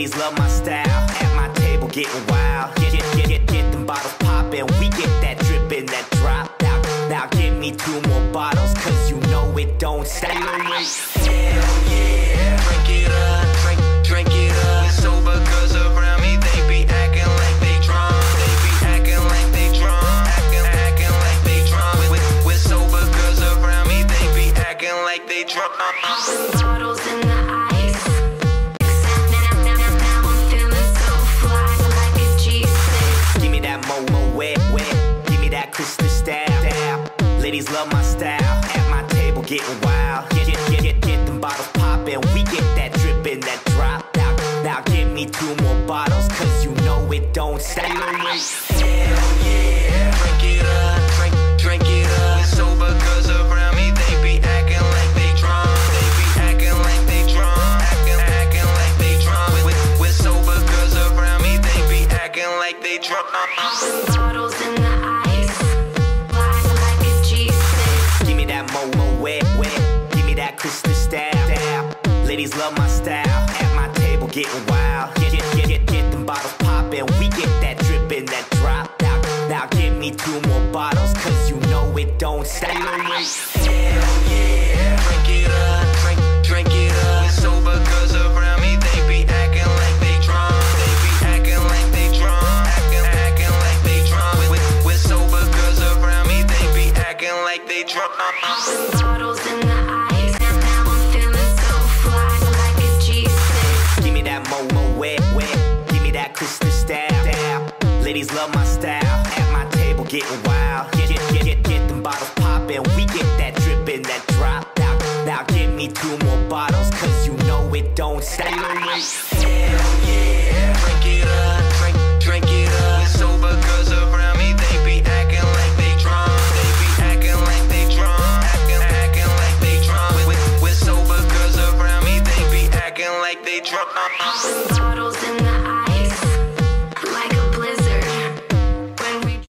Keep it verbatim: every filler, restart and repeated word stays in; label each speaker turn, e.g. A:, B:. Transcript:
A: Ladies love my style. At my table getting wild. Get, get, get, get, get them bottles poppin'. We get that drippin', that drop. Now, now give me two more bottles, cause you know it don't stop. Hell yeah. Drink it up, drink, drink it up. We're sober cause around me they be acting like they drunk. They be acting like they drunk. Acting, acting like they drunk. We're, we're sober cause around me they be acting like they drunk.
B: Bottles in the ice. Now, now, now, now I'm feeling so fly, like a G six.
A: Give me that Momo wet, wet. Give me that crystal style. Ladies love my style. At my table getting wild. Get, get, get, get, get them bottles poppin'. We get that drippin', that drop. Now, now give me two more bottles, cause you know it don't stop. Hell yeah. Drink it up, drink, drink it up. We're sober cause around me they be acting like they drunk. They be acting like they drunk. Acting, acting like they drunk. We're, we're sober cause around me they be acting like they drunk.
B: Bottles in the ice. Fly like a G six.
A: Give me that Momo wet, wet. Give me that crystal style. Ladies love my style. At my table getting wild. Get, get, get, get, get them bottles poppin'. We get that drippin', that drop. Now, now give me two more bottles, cause you know it don't stop. Hell yeah. Drink it up, drink, drink it up. We're sober cause around me they be acting like they drunk. They be acting like they drunk. Acting, acting like they drunk. We're, we're sober cause around me they be acting like they drunk.
B: Bottles in the ice. Now, now I'm feeling so fly, like a G six.
A: Give me that Momo wet, wet. Give me that crystal style. Ladies love my style. At my table getting wild. Get, get, get, get, get them bottles poppin'. We get that drippin', that drop. Now, now give me two more bottles, cause you know it don't stop. Hell yeah. Drink it up, drink, drink it up. We're sober cause around me they be acting like they drunk. They be acting like they drunk. Acting, acting like they drunk. We're, we're sober cause around me they be acting like they drunk.
B: Bottles in the